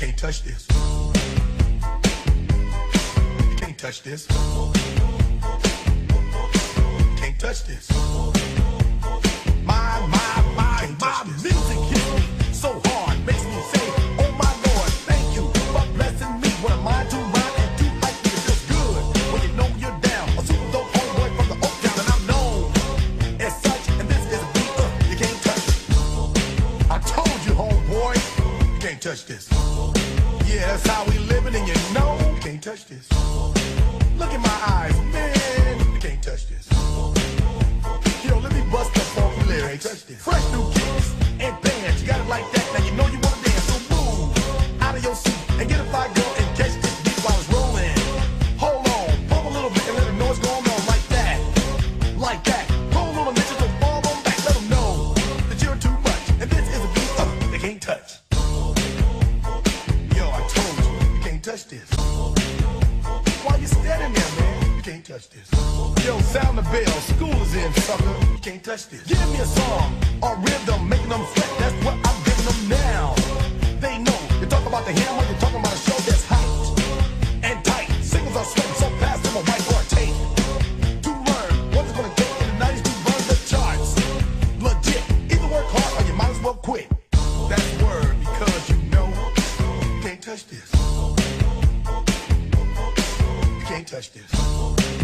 can't touch this. You can't touch this. Can't touch this. My music hits me so hard, makes me say, oh my Lord, thank you for blessing me. What am I to rhyme and do like me? It feels good when you know you're down. A super dope homeboy from the Oak Town, and I'm known as such. And this is a beat you can't touch it. I told you, homeboy, you can't touch this. Yeah, that's how we living, and you know you can't touch this. Look in my eyes, man, you can't touch this. Yo, let me bust the funky lyrics. Fresh new kicks and bands, you got it like that. Now you know you wanna dance, so move out of your seat and get a fire girl and catch this beat while it's rolling. Hold on, pump a little bit and let them know what's going on like that, like that. Roll on the bitches and fall on back, let them know that you're too much. And this is a beat they can't touch. Yo, I told you, you can't touch this. Why you standing there, man? You can't touch this. Yo, sound the bell, school is in, sucker. You can't touch this. Give me a song or rhythm, making them sweat. That's what I'm giving them now. They know. You talk about the hammer, you're talking about a show that's hot and tight. Singles are sweating so fast, I'm a whiteboard tape to learn what it's gonna take in the 90s to burn the charts. Legit. Either work hard or you might as well quit. That's word, because you know you can't touch this. You can't touch this.